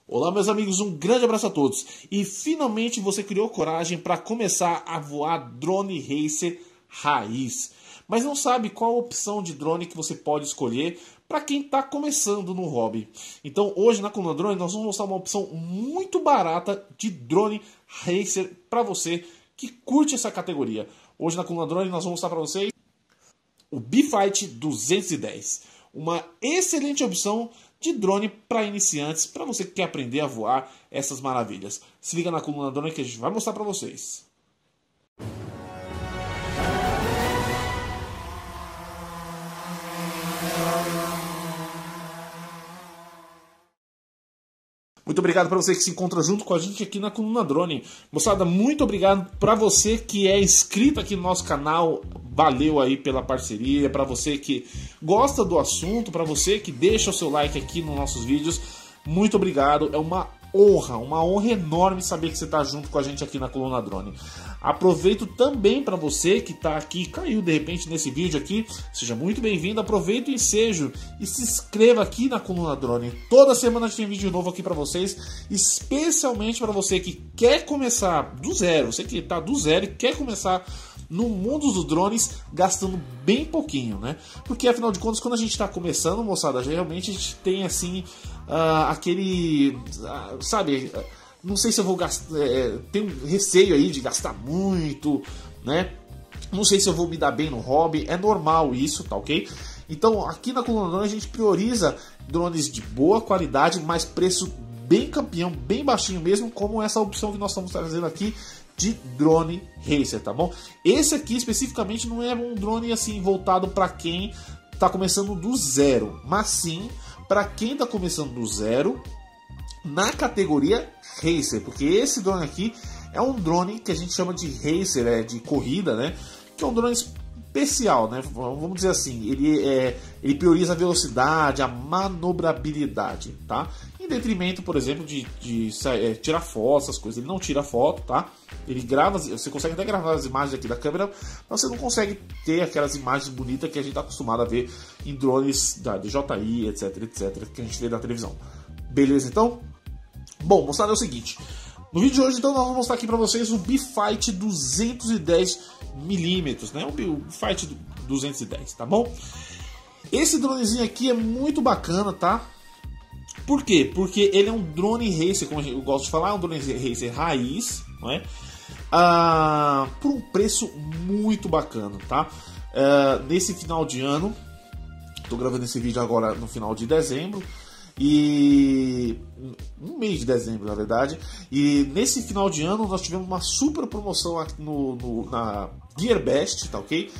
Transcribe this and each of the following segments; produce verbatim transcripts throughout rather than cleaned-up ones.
Olá meus amigos, um grande abraço a todos. E finalmente você criou coragem para começar a voar drone racer raiz. Mas não sabe qual a opção de drone que você pode escolher para quem está começando no hobby. Então hoje na Coluna Drone nós vamos mostrar uma opção muito barata de drone racer para você que curte essa categoria. Hoje na Coluna Drone nós vamos mostrar para vocês o BeFight duzentos e dez. Uma excelente opção de drone para iniciantes, para você que quer aprender a voar essas maravilhas. Se liga na Coluna Drone que a gente vai mostrar para vocês. Muito obrigado para você que se encontra junto com a gente aqui na Coluna Drone. Moçada, muito obrigado para você que é inscrito aqui no nosso canal. Valeu aí pela parceria, para você que gosta do assunto, para você que deixa o seu like aqui nos nossos vídeos. Muito obrigado, é uma honra, uma honra enorme saber que você está junto com a gente aqui na Coluna Drone. Aproveito também para você que está aqui, caiu de repente nesse vídeo aqui, seja muito bem-vindo, aproveita o ensejo e se inscreva aqui na Coluna Drone. Toda semana a gente tem vídeo novo aqui para vocês, especialmente para você que quer começar do zero, você que está do zero e quer começar no mundo dos drones gastando bem pouquinho, né? Porque afinal de contas, quando a gente está começando, moçada, realmente a gente tem assim uh, aquele, uh, sabe, uh, não sei se eu vou gastar, uh, tem um receio aí de gastar muito, né? Não sei se eu vou me dar bem no hobby, é normal isso, tá ok? Então aqui na Coluna Drone a gente prioriza drones de boa qualidade, mas preço bem campeão, bem baixinho mesmo, como essa opção que nós estamos trazendo aqui de drone racer, tá bom? Esse aqui especificamente não é um drone assim voltado para quem está começando do zero, mas sim para quem está começando do zero na categoria racer, porque esse drone aqui é um drone que a gente chama de racer, é de corrida, né? Que é um drone especial, né? Vamos dizer assim, ele é, ele prioriza a velocidade, a manobrabilidade, tá? Em detrimento, por exemplo, de, de é, tirar fotos, essas coisas. Ele não tira foto, tá? Ele grava, você consegue até gravar as imagens aqui da câmera, mas você não consegue ter aquelas imagens bonitas que a gente está acostumado a ver em drones da D J I, etc, etc, que a gente vê na televisão. Beleza, então? Bom, moçada, é o seguinte. No vídeo de hoje, então, nós vamos mostrar aqui para vocês o BeFight duzentos e dez milímetros, né? O BeFight duzentos e dez, tá bom? Esse dronezinho aqui é muito bacana, tá? Por quê? Porque ele é um drone racer, como eu gosto de falar, é um drone racer raiz, não é? Ah, por um preço muito bacana, tá? Ah, nesse final de ano, tô gravando esse vídeo agora no final de dezembro, e um mês de dezembro, na verdade. E nesse final de ano nós tivemos uma super promoção aqui no, no, na GearBest, tá ok?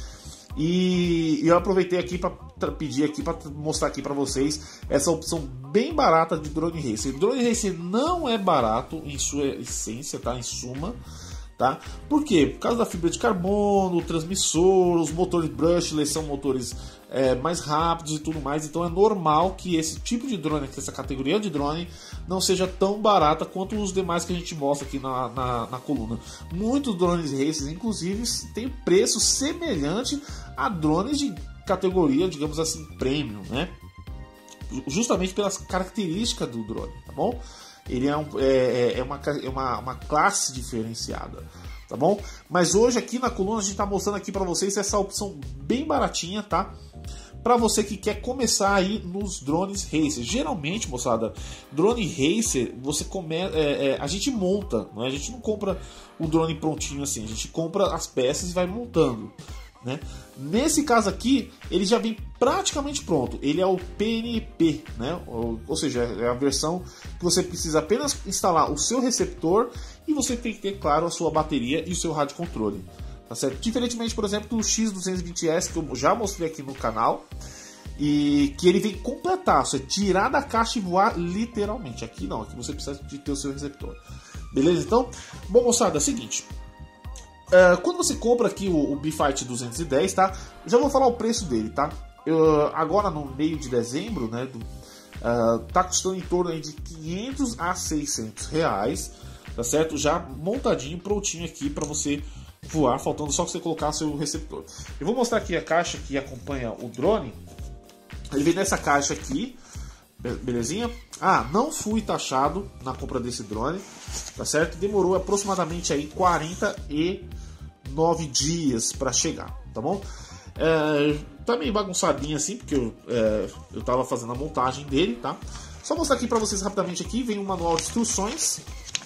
E eu aproveitei aqui para pedir aqui para mostrar aqui para vocês essa opção bem barata de drone racer. Drone racer não é barato em sua essência, tá? Em suma, tá? Por quê? Por causa da fibra de carbono, o transmissor, os motores brushless são motores é, mais rápidos e tudo mais. Então é normal que esse tipo de drone, que essa categoria de drone, não seja tão barata quanto os demais que a gente mostra aqui na, na, na coluna. Muitos drones racers, inclusive, têm preço semelhante a drones de categoria, digamos assim, premium, né? Justamente pelas características do drone, tá bom? Ele é, um, é, é, uma, é uma, uma classe diferenciada, tá bom? Mas hoje aqui na coluna a gente está mostrando aqui para vocês essa opção bem baratinha, tá? Para você que quer começar aí nos drones racer. Geralmente, moçada, drone racer, você come, é, é, a gente monta, não é? A gente não compra o drone prontinho assim, a gente compra as peças e vai montando, né? Nesse caso aqui, ele já vem praticamente pronto. Ele é o P N P, né? Ou, ou seja, é a versão que você precisa apenas instalar o seu receptor e você tem que ter, claro, a sua bateria e o seu rádio controle, tá certo? Diferentemente, por exemplo, do X duzentos e vinte S, que eu já mostrei aqui no canal, e que ele vem completar, você tirar da caixa e voar literalmente. Aqui não, aqui você precisa de ter o seu receptor. Beleza, então? Bom, moçada, é o seguinte. Uh, quando você compra aqui o, o BeFight duzentos e dez, tá? Já vou falar o preço dele, tá? Eu, agora no meio de dezembro, né? Do, uh, tá custando em torno aí de quinhentos a seiscentos reais, tá certo? Já montadinho, prontinho aqui para você voar, faltando só que você colocar seu receptor. Eu vou mostrar aqui a caixa que acompanha o drone. Ele vem nessa caixa aqui, Belezinha? Ah, não fui taxado na compra desse drone, tá certo? Demorou aproximadamente aí quarenta e nove dias para chegar, tá bom? É, tá meio bagunçadinho assim, porque eu, é, eu tava fazendo a montagem dele, tá? Só mostrar aqui para vocês rapidamente aqui, vem um manual de instruções.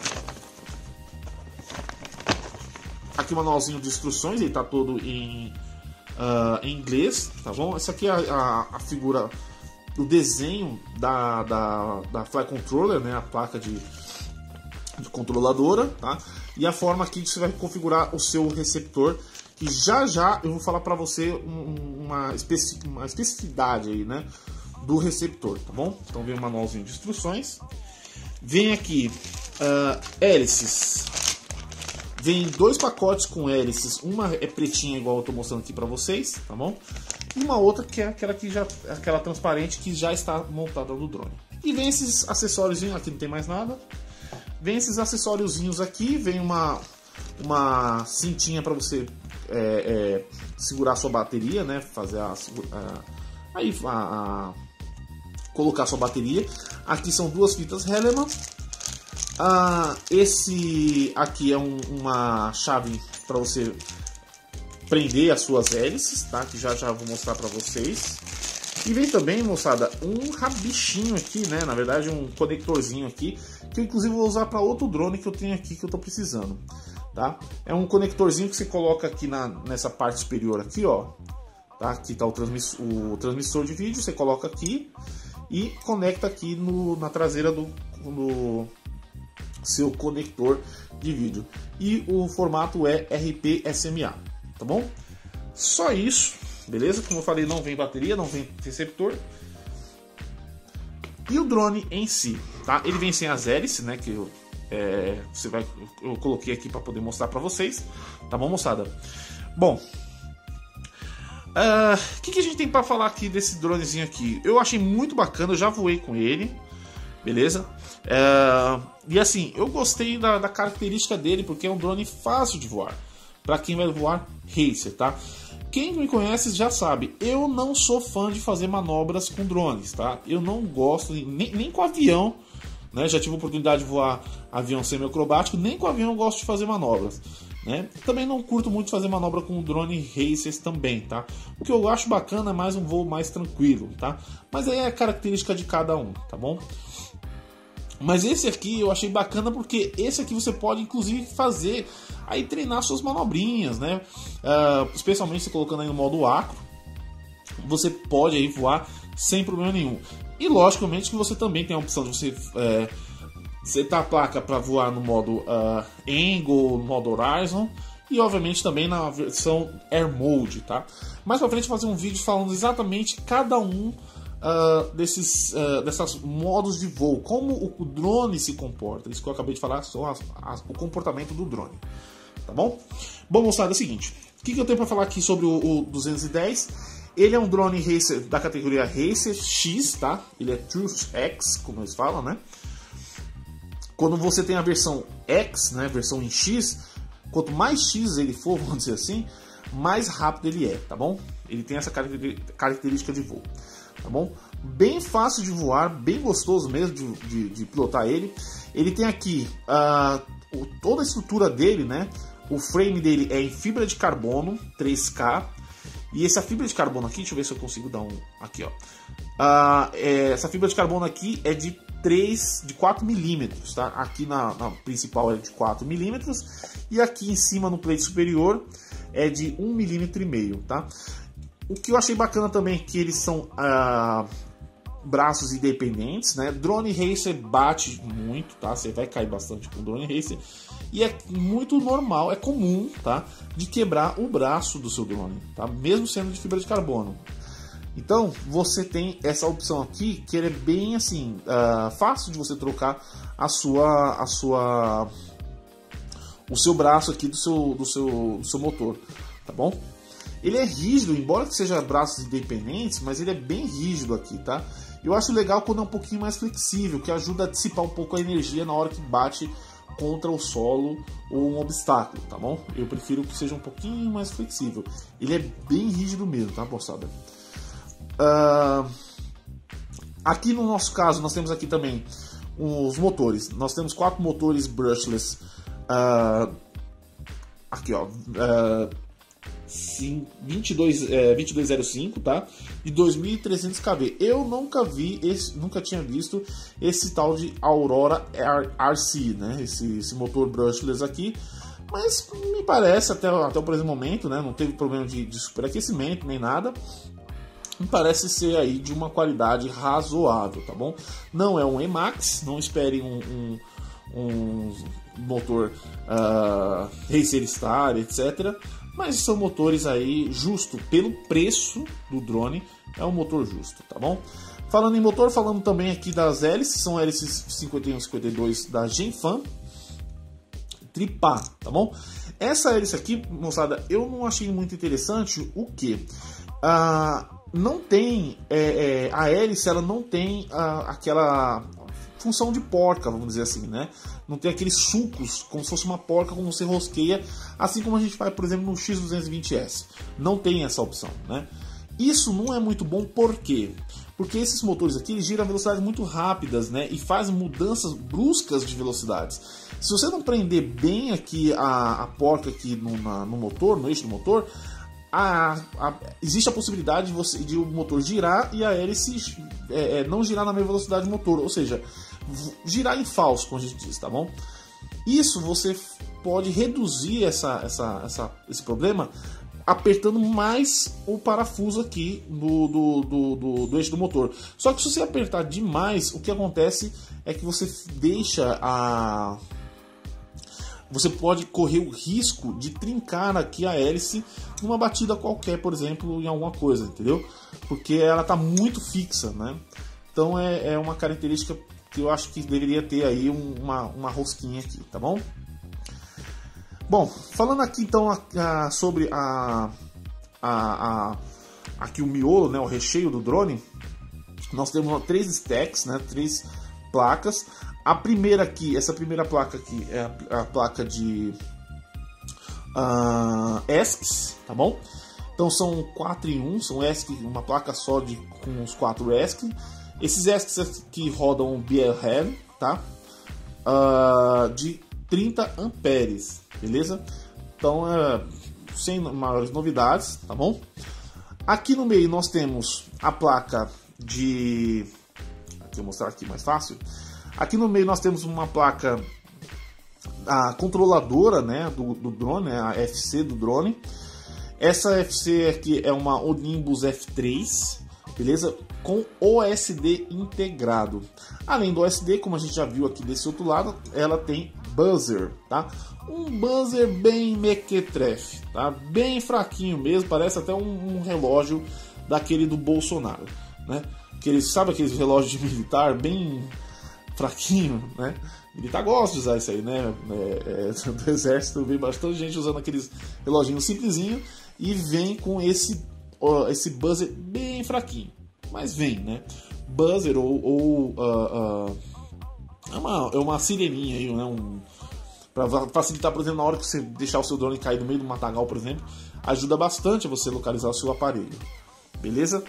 Aqui o manualzinho de instruções, ele tá todo em, uh, em inglês, tá bom? Essa aqui é a, a, a figura, o desenho da, da, da Fly Controller, né? A placa de, de controladora, tá? E a forma aqui que você vai configurar o seu receptor, que já já eu vou falar para você um, uma, especi, uma especificidade aí, né? Do receptor, tá bom? Então vem o manualzinho de instruções. Vem aqui uh, hélices. Vem dois pacotes com hélices, uma é pretinha igual eu tô mostrando aqui para vocês, tá bom? E uma outra que é aquela que já, aquela transparente que já está montada no drone. E vem esses acessórios, aqui não tem mais nada. Vem esses acessóriozinhos aqui, vem uma uma cintinha para você é, é, segurar a sua bateria, né? Fazer a, a aí a, a, colocar a sua bateria. Aqui são duas fitas Hellman. Ah, esse aqui é um, uma chave para você prender as suas hélices, tá? Que já já vou mostrar para vocês. E vem também, moçada, um rabichinho aqui, né? Na verdade, um conectorzinho aqui, que eu inclusive vou usar para outro drone que eu tenho aqui que eu tô precisando, tá? É um conectorzinho que você coloca aqui na, nessa parte superior aqui, ó. Tá? Aqui tá o, transmiss, o transmissor de vídeo, você coloca aqui e conecta aqui no, na traseira do... do seu conector de vídeo, e o formato é R P S M A, tá bom? Só isso, beleza? Como eu falei, não vem bateria, não vem receptor. E o drone em si, tá? Ele vem sem as hélices, né? Que eu, é, você vai, eu coloquei aqui para poder mostrar para vocês, tá bom, moçada? Bom, o uh, que, que a gente tem para falar aqui desse dronezinho aqui? Eu achei muito bacana, eu já voei com ele. Beleza? É, e assim, eu gostei da, da característica dele, porque é um drone fácil de voar. Para quem vai voar racer, tá? Quem me conhece já sabe, eu não sou fã de fazer manobras com drones, tá? Eu não gosto, nem, nem com avião, né? Já tive a oportunidade de voar avião semi-acrobático, nem com avião eu gosto de fazer manobras, né? Também não curto muito fazer manobra com drone racers também, tá? O que eu acho bacana é mais um voo mais tranquilo, tá? Mas aí é a característica de cada um, tá bom? Mas esse aqui eu achei bacana porque esse aqui você pode inclusive fazer, aí treinar suas manobrinhas, né? Uh, especialmente se colocando aí no modo acro, você pode aí voar sem problema nenhum. E logicamente que você também tem a opção de você é, setar a placa para voar no modo uh, Angle, no modo Horizon, e obviamente também na versão Air Mode, tá? Mais pra frente eu vou fazer um vídeo falando exatamente cada um Uh, desses uh, dessas modos de voo, como o drone se comporta. Isso que eu acabei de falar, só as, as, o comportamento do drone, tá bom? Bom, moçada, é o seguinte, o que, que eu tenho para falar aqui sobre o, o duzentos e dez? Ele é um drone racer da categoria Racer X, tá? Ele é True X, como eles falam, né? Quando você tem a versão X, né, versão em X, quanto mais X ele for, vamos dizer assim, mais rápido ele é, tá bom? Ele tem essa característica de voo. Tá bom? Bem fácil de voar, bem gostoso mesmo de, de, de pilotar ele. Ele tem aqui uh, o, toda a estrutura dele, né? O frame dele é em fibra de carbono três K. E essa fibra de carbono aqui, deixa eu ver se eu consigo dar um... Aqui, ó. Uh, é, essa fibra de carbono aqui é de três, de quatro milímetros, tá? Aqui na, na principal é de quatro milímetros. E aqui em cima, no plate superior, é de um milímetro e meio, tá? O que eu achei bacana também é que eles são uh, braços independentes, né? Drone Racer bate muito, tá? Você vai cair bastante com Drone Racer. E é muito normal, é comum, tá? De quebrar o braço do seu drone, tá? Mesmo sendo de fibra de carbono. Então, você tem essa opção aqui, que ele é bem assim, uh, fácil de você trocar a sua, a sua, o seu braço aqui do seu, do seu, do seu motor, tá bom? Ele é rígido, embora que seja braços independentes, mas ele é bem rígido aqui, tá? Eu acho legal quando é um pouquinho mais flexível, que ajuda a dissipar um pouco a energia na hora que bate contra o solo ou um obstáculo, tá bom? Eu prefiro que seja um pouquinho mais flexível. Ele é bem rígido mesmo, tá, moçada? Uh... Aqui no nosso caso, nós temos aqui também os motores. Nós temos quatro motores brushless. Uh, aqui, ó. Uh, vinte e dois zero cinco, tá? De dois mil e trezentos kV. Eu nunca vi, esse, nunca tinha visto esse tal de Aurora R C, né? Esse, esse motor brushless aqui. Mas me parece, até, até o presente momento, né? Não teve problema de, de superaquecimento nem nada. Me parece ser aí de uma qualidade razoável, tá bom? Não é um E-Max, não espere um, um, um motor uh, Racer Star, etcétera. Mas são motores aí justo pelo preço do drone, é um motor justo, tá bom? Falando em motor, falando também aqui das hélices, são hélices cinquenta e um e cinquenta e dois da Genfan Tripá, tá bom? Essa hélice aqui, moçada, eu não achei muito interessante. O que? Ah, não tem é, é, a hélice, ela não tem ah, aquela função de porca, vamos dizer assim, né? Não tem aqueles sulcos como se fosse uma porca, como você rosqueia, assim como a gente faz, por exemplo, no X duzentos e vinte S. Não tem essa opção, né? Isso não é muito bom, por quê? Porque esses motores aqui eles giram a velocidades muito rápidas, né? E fazem mudanças bruscas de velocidades. Se você não prender bem aqui a, a porca aqui no, na, no motor, no eixo do motor, A, a, existe a possibilidade de, você, de o motor girar e a hélice é, é, não girar na mesma velocidade do motor, ou seja, girar em falso, como a gente diz, tá bom? Isso você pode reduzir essa, essa, essa, esse problema apertando mais o parafuso aqui do, do, do, do, do eixo do motor. Só que se você apertar demais, o que acontece é que você deixa a... Você pode correr o risco de trincar aqui a hélice numa batida qualquer, por exemplo, em alguma coisa, entendeu? Porque ela está muito fixa, né? Então é, é uma característica que eu acho que deveria ter aí um, uma, uma rosquinha aqui, tá bom? Bom, falando aqui então a, a, sobre a, a, a, aqui o miolo, né, o recheio do drone, nós temos três stacks, né, três placas. A primeira aqui, essa primeira placa aqui é a, a placa de uh, E S Cs, tá bom? Então são quatro em um, são E S C, uma placa só de, com os quatro E S C. Esses E S Cs aqui rodam B L Heavy, tá? Uh, de trinta amperes, beleza? Então é sem maiores novidades, tá bom? Aqui no meio nós temos a placa de... Aqui eu vou mostrar aqui mais fácil. Aqui no meio nós temos uma placa, a controladora, né, do, do drone, né, a F C do drone. Essa F C aqui é uma Olympus F três, beleza? Com O S D integrado. Além do O S D, como a gente já viu aqui desse outro lado, ela tem buzzer, tá? Um buzzer bem mequetrefe, tá? Bem fraquinho mesmo, parece até um, um relógio daquele do Bolsonaro, né? Aqueles, sabe aqueles relógios de militar bem fraquinho, né? Militar gosta de usar isso aí, né? É, é, do exército eu vi bastante gente usando aqueles reloginhos simplesinho e vem com esse, ó, esse buzzer bem fraquinho, mas vem, né? Buzzer ou, ou uh, uh, é, uma, é uma sireninha aí, né? Um, para facilitar, por exemplo, na hora que você deixar o seu drone cair no meio do matagal, por exemplo, ajuda bastante a você localizar o seu aparelho, beleza?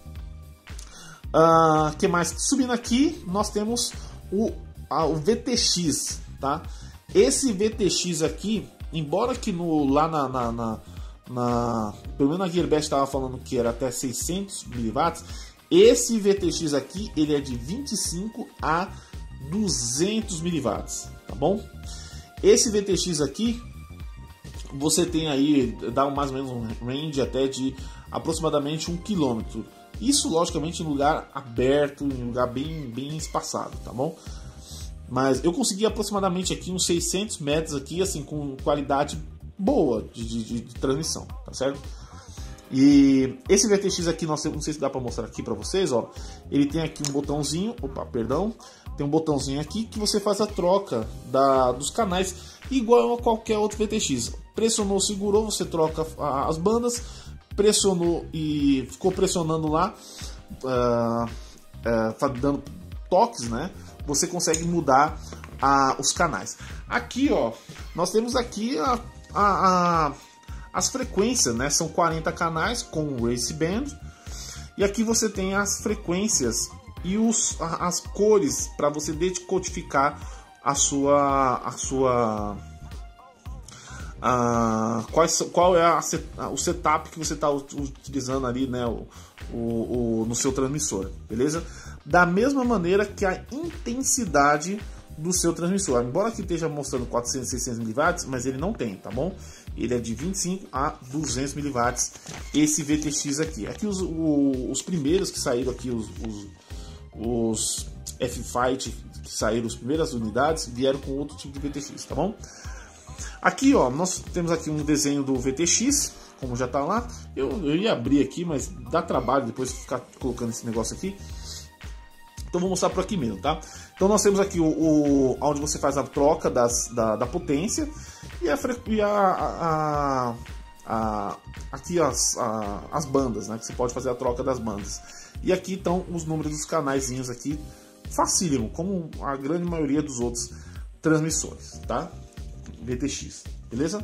Uh, que mais? Subindo aqui, nós temos o, a, o V T X, tá? Esse V T X aqui, embora que no, lá na, na, na, na pelo menos na Gearbest estava falando que era até seiscentos miliwatts, esse V T X aqui, ele é de vinte e cinco a duzentos miliwatts, tá bom? Esse V T X aqui, você tem aí, dá mais ou menos um range até de aproximadamente um quilômetro. Isso, logicamente, em lugar aberto, em lugar bem, bem espaçado, tá bom? Mas eu consegui aproximadamente aqui uns seiscentos metros aqui, assim, com qualidade boa de, de, de transmissão, tá certo? E esse V T X aqui, não sei, não sei se dá para mostrar aqui para vocês, ó. Ele tem aqui um botãozinho, opa, perdão, tem um botãozinho aqui que você faz a troca da, dos canais, igual a qualquer outro V T X. Pressionou, segurou, você troca as bandas. Pressionou e ficou pressionando lá, uh, uh, dando toques, né? Você consegue mudar uh, os canais. Aqui, ó, nós temos aqui a, a, a, as frequências, né? São quarenta canais com o Race Band. E aqui você tem as frequências e os, as cores para você decodificar a sua a sua a, qual, qual é a, o setup que você está utilizando ali, né, o, o, o, no seu transmissor, beleza? Da mesma maneira que a intensidade do seu transmissor, embora aqui esteja mostrando quatrocentos, seiscentos miliwatts, mas ele não tem, tá bom? Ele é de vinte e cinco a duzentos miliwatts, esse V T X aqui. Aqui os, o, os primeiros que saíram aqui, os, os, os F-Fight que saíram, as primeiras unidades, vieram com outro tipo de V T X, tá bom? Aqui, ó, nós temos aqui um desenho do V T X, como já tá lá. Eu, eu ia abrir aqui, mas dá trabalho depois ficar colocando esse negócio aqui. Então vou mostrar por aqui mesmo, tá? Então nós temos aqui o, o onde você faz a troca das, da, da potência e a, e a, a, a aqui as, a, as bandas, né? Que você pode fazer a troca das bandas. E aqui estão os números dos canaizinhos aqui, facílimo, como a grande maioria dos outros transmissores, tá? V T X, beleza?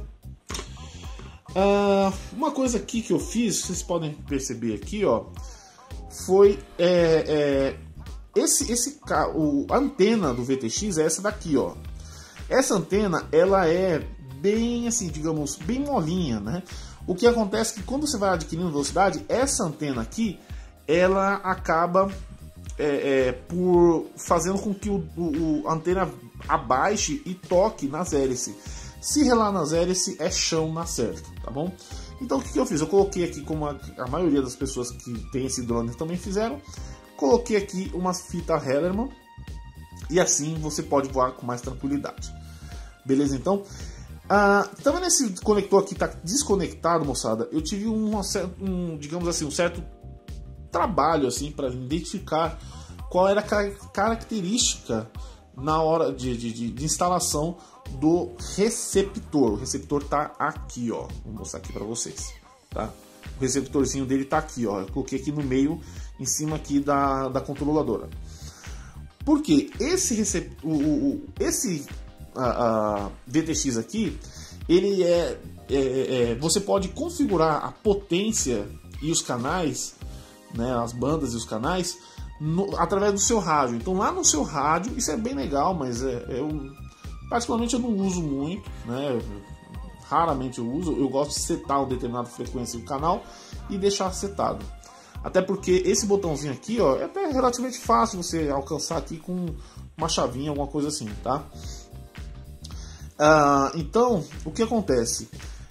Uh, uma coisa aqui que eu fiz, vocês podem perceber aqui, ó, foi é, é, esse, esse o, a antena do V T X é essa daqui, ó. Essa antena, ela é bem assim, digamos, bem molinha, né? O que acontece é que quando você vai adquirindo velocidade, essa antena aqui, ela acaba é, é, por fazendo com que o, o, a antena abaixe e toque nas hélices. Se relar nas hélices, é chão na certa, tá bom? Então o que, que eu fiz? Eu coloquei aqui, como a, a maioria das pessoas que tem esse drone também fizeram, coloquei aqui uma fita Hellerman e assim você pode voar com mais tranquilidade. Beleza, então? Ah, também nesse conector aqui tá desconectado, moçada, eu tive um, um digamos assim, um certo trabalho assim para identificar qual era a característica na hora de, de, de instalação do receptor. O receptor tá aqui, ó. Vou mostrar aqui para vocês, tá? O receptorzinho dele tá aqui, ó. Eu coloquei aqui no meio, em cima aqui da, da controladora. Porque esse receptor, o, o, esse a, a V T X aqui, ele é, é, é, você pode configurar a potência e os canais, né? As bandas e os canais no, através do seu rádio. Então lá no seu rádio, isso é bem legal, mas é, é um particularmente eu não uso muito, né? Raramente eu uso. Eu gosto de setar uma determinada frequência do canal e deixar setado. Até porque esse botãozinho aqui, ó, é até relativamente fácil você alcançar aqui com uma chavinha, alguma coisa assim, tá? Ah, então, o que acontece?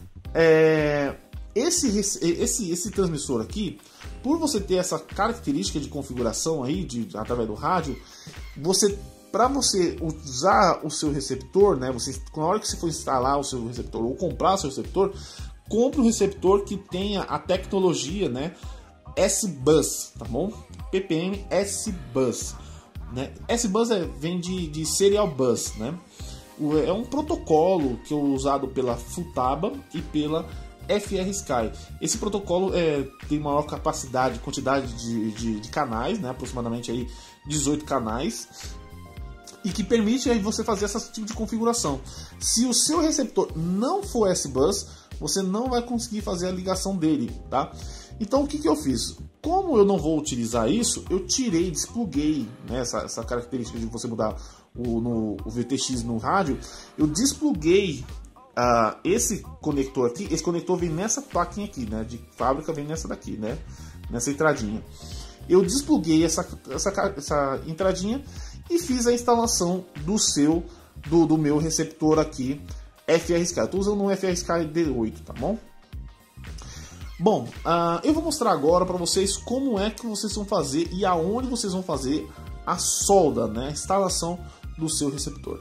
É, esse, esse, esse transmissor aqui, por você ter essa característica de configuração aí, de, através do rádio, você para você usar o seu receptor, né, você, na hora que você for instalar o seu receptor ou comprar o seu receptor, compre um receptor que tenha a tecnologia, né, S-Bus, tá bom? P P M S-Bus, né? S-Bus é, vem de, de Serial Bus, né? O, é um protocolo que é usado pela Futaba e pela F R Sky. Esse protocolo é, tem maior capacidade, quantidade de, de, de canais, né, aproximadamente aí dezoito canais, e que permite aí você fazer esse tipo de configuração. Se o seu receptor não for S-Bus, você não vai conseguir fazer a ligação dele, tá? Então o que, que eu fiz? Como eu não vou utilizar isso, eu tirei, despluguei, né, essa, essa característica de você mudar o, no, o V T X no rádio, eu despluguei uh, esse conector aqui. Esse conector vem nessa plaquinha aqui, né, de fábrica, vem nessa daqui, né, nessa entradinha. Eu despluguei essa, essa, essa entradinha e fiz a instalação do seu do, do meu receptor aqui F R Sky. Eu estou usando um F R Sky D oito, tá bom? Bom, uh, eu vou mostrar agora para vocês como é que vocês vão fazer e aonde vocês vão fazer a solda, né, a instalação do seu receptor.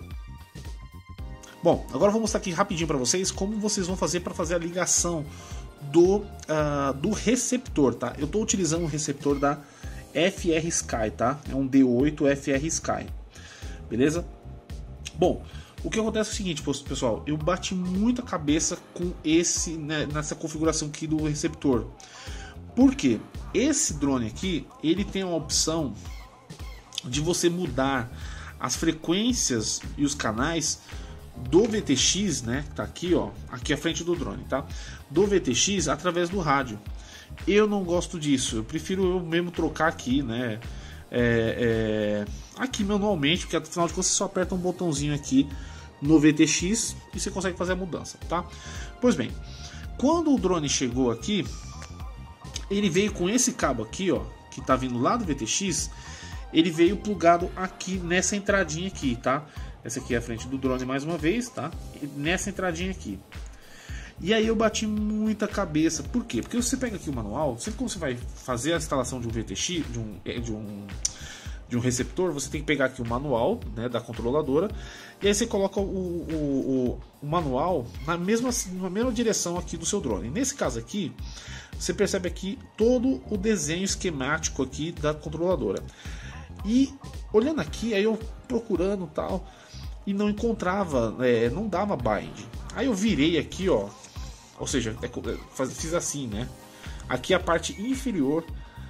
Bom, agora eu vou mostrar aqui rapidinho para vocês como vocês vão fazer para fazer a ligação do, uh, do receptor, tá? Eu estou utilizando um receptor da F R Sky, tá? É um D oito F R Sky, beleza? Bom, o que acontece é o seguinte, pessoal, eu bati muita cabeça com esse, né, nessa configuração aqui do receptor. Por quê? Esse drone aqui, ele tem a opção de você mudar as frequências e os canais do V T X, né? Tá aqui, ó, aqui à frente do drone, tá? Do V T X através do rádio. Eu não gosto disso, eu prefiro eu mesmo trocar aqui, né? é, é, aqui manualmente, porque afinal de contas você só aperta um botãozinho aqui no V T X e você consegue fazer a mudança, tá? Pois bem, quando o drone chegou aqui, ele veio com esse cabo aqui, ó, que tá vindo lá do V T X, ele veio plugado aqui nessa entradinha aqui, tá? Essa aqui é a frente do drone mais uma vez, tá? E nessa entradinha aqui. E aí eu bati muita cabeça. Por quê? Porque você pega aqui o manual, sempre que você vai fazer a instalação de um V T X, de um, de um, de um receptor, você tem que pegar aqui o manual, né, da controladora, e aí você coloca o, o, o, o manual na mesma, na mesma direção aqui do seu drone. Nesse caso aqui, você percebe aqui todo o desenho esquemático aqui da controladora. E olhando aqui, aí eu procurando tal, e não encontrava, é, não dava bind. Aí eu virei aqui, ó, ou seja, é, fiz assim, né? Aqui a parte inferior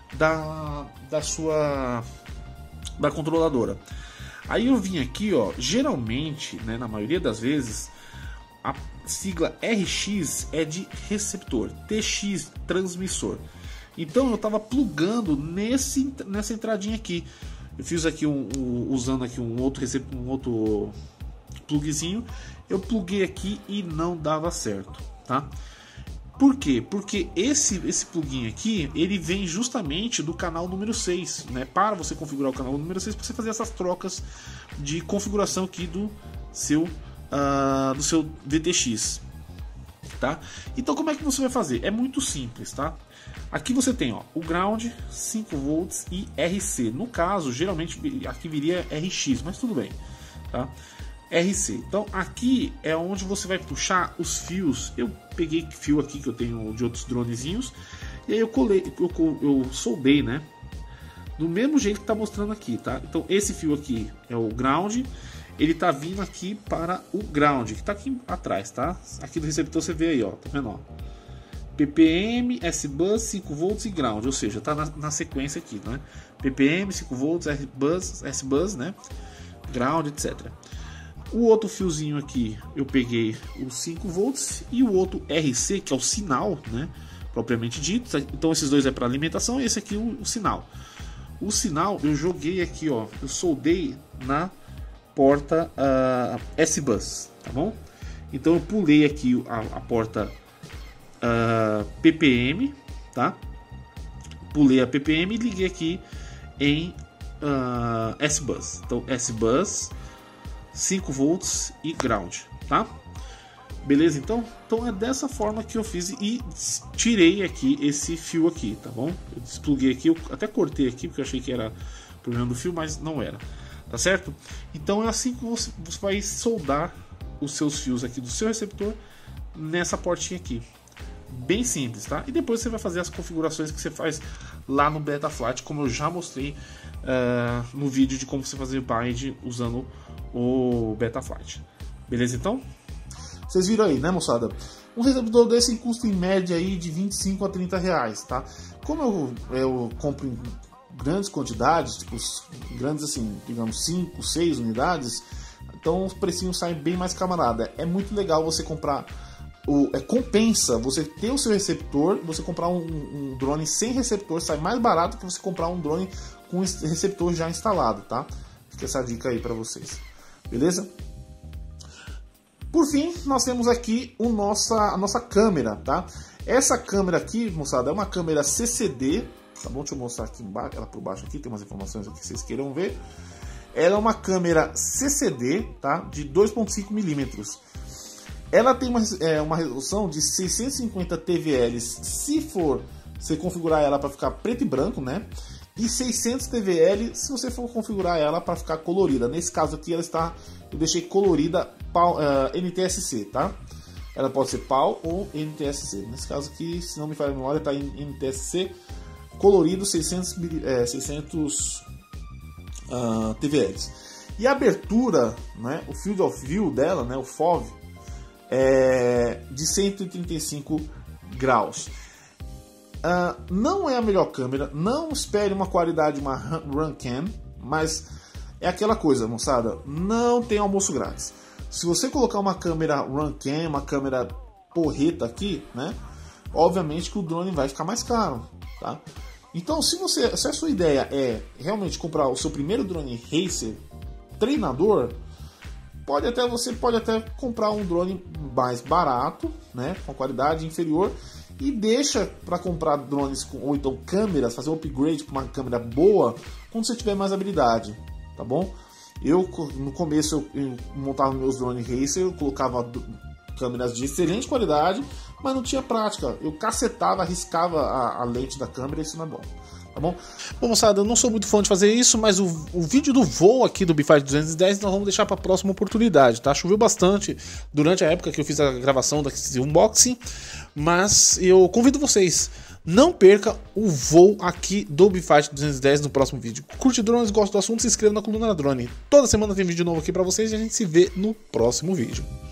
da, da sua da controladora. Aí eu vim aqui, ó, geralmente, né, na maioria das vezes, a sigla R X é de receptor, T X transmissor. Então eu estava plugando nesse, nessa entradinha aqui. Eu fiz aqui um, um, usando aqui um outro receptor, um outro plugzinho. Eu pluguei aqui e não dava certo, tá? Por quê? Porque esse esse plugin aqui, ele vem justamente do canal número seis, né? Para você configurar o canal número seis, para você fazer essas trocas de configuração aqui do seu uh, do seu V T X, tá? Então como é que você vai fazer? É muito simples, tá? Aqui você tem, ó, o ground, cinco volts e R C. No caso, geralmente aqui viria R X, mas tudo bem, tá? R C. Então aqui é onde você vai puxar os fios. Eu peguei fio aqui que eu tenho de outros dronezinhos e aí eu colei, eu, eu soldei, né? Do mesmo jeito que tá mostrando aqui, tá? Então esse fio aqui é o ground, ele tá vindo aqui para o ground, que tá aqui atrás, tá? Aqui do receptor você vê aí, ó, tá vendo, ó? P P M, S-Bus, cinco volts e ground, ou seja, tá na, na sequência aqui, né? P P M, cinco volts, S-Bus, S-Bus, né? Ground, etcétera. O outro fiozinho aqui, eu peguei os cinco volts e o outro R C, que é o sinal, né? Propriamente dito. Então esses dois é para alimentação e esse aqui o, o sinal. O sinal eu joguei aqui, ó, eu soldei na porta uh, S-Bus, tá bom? Então eu pulei aqui a, a porta uh, P P M, tá? Pulei a P P M e liguei aqui em uh, S-Bus. Então S-Bus, cinco volts e ground, tá? Beleza, então? Então é dessa forma que eu fiz e tirei aqui esse fio aqui, tá bom? Eu despluguei aqui, eu até cortei aqui porque eu achei que era problema do fio, mas não era, tá certo? Então é assim que você, você vai soldar os seus fios aqui do seu receptor nessa portinha aqui. Bem simples, tá? E depois você vai fazer as configurações que você faz lá no Betaflight, como eu já mostrei uh, no vídeo de como você fazer bind usando o Betaflight. Beleza, então? Vocês viram aí, né, moçada? Um receptor desse custa em média aí de vinte e cinco a trinta reais, tá? Como eu, eu compro em grandes quantidades, tipo, grandes assim, digamos cinco, seis unidades, então os precinhos saem bem mais camarada. É muito legal você comprar, o, é, compensa você ter o seu receptor, você comprar um, um drone sem receptor, sai mais barato que você comprar um drone com receptor já instalado, tá? Fica essa dica aí pra vocês. Beleza? Por fim, nós temos aqui o nossa, a nossa câmera, tá? Essa câmera aqui, moçada, é uma câmera C C D, tá bom? Deixa eu mostrar aqui embaixo, ela por baixo aqui, tem umas informações aqui que vocês queiram ver. Ela é uma câmera C C D, tá? De dois ponto cinco milímetros. Ela tem uma, é, uma resolução de seiscentos e cinquenta T V Ls, se for você configurar ela para ficar preto e branco, né? E seiscentos T V L se você for configurar ela para ficar colorida. Nesse caso aqui ela está, eu deixei colorida PAL, uh, N T S C, tá? Ela pode ser PAL ou N T S C. Nesse caso aqui, se não me falha a memória, está em N T S C colorido seiscentos, é, seiscentos uh, T V Ls. E a abertura, né, o field of view dela, né, o F O V, é de cento e trinta e cinco graus. Uh, não é a melhor câmera, não espere uma qualidade, uma Runcam, mas é aquela coisa, moçada, não tem almoço grátis. Se você colocar uma câmera Runcam, uma câmera porreta aqui, né, obviamente que o drone vai ficar mais caro, tá? Então, se, você, se a sua ideia é realmente comprar o seu primeiro drone racer treinador, pode até, você pode até comprar um drone mais barato, né, com qualidade inferior, e deixa para comprar drones com, ou então câmeras, fazer um upgrade para uma câmera boa quando você tiver mais habilidade, tá bom? Eu, no começo, eu, eu montava meus drones racer, eu colocava câmeras de excelente qualidade, mas não tinha prática. Eu cacetava, arriscava a, a lente da câmera e isso não é bom. Tá bom? Bom, moçada, eu não sou muito fã de fazer isso, mas o, o vídeo do voo aqui do Bifight duzentos e dez nós vamos deixar para a próxima oportunidade, tá? Choveu bastante durante a época que eu fiz a gravação desse unboxing, mas eu convido vocês, não perca o voo aqui do Bifight duzentos e dez no próximo vídeo. Curte drones, gosta do assunto, se inscreva na Coluna Drone. Toda semana tem vídeo novo aqui para vocês e a gente se vê no próximo vídeo.